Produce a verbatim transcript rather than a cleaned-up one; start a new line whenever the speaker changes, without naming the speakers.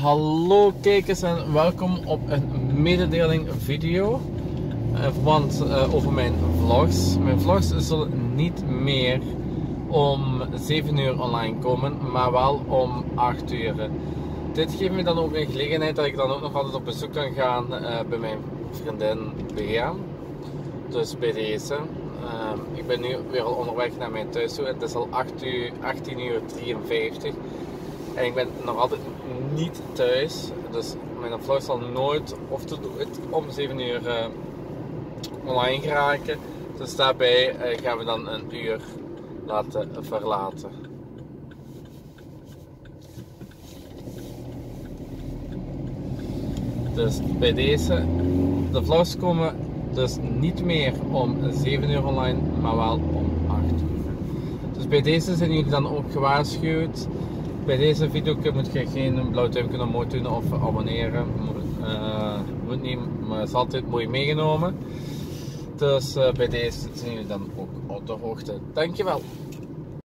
Hallo kijkers en welkom op een mededeling video uh, want, uh, over mijn vlogs. Mijn vlogs zullen niet meer om zeven uur online komen, maar wel om acht uur. Dit geeft me dan ook een gelegenheid dat ik dan ook nog altijd op bezoek kan gaan uh, bij mijn vriendin Bea. Dus bij deze. Uh, ik ben nu weer al onderweg naar mijn thuis toe. Het is al achttien uur drieënvijftig. En ik ben nog altijd niet thuis, dus mijn vlog zal nooit of tot om zeven uur uh, online geraken. Dus daarbij uh, gaan we dan een uur laten verlaten. Dus bij deze, de vlogs komen dus niet meer om zeven uur online, maar wel om acht uur. Dus bij deze zijn jullie dan ook gewaarschuwd. Bij deze video moet je geen blauw duimpje omhoog doen of abonneren. Uh, moet niet, maar het is altijd mooi meegenomen. Dus uh, bij deze zijn jullie dan ook op de hoogte. Dankjewel.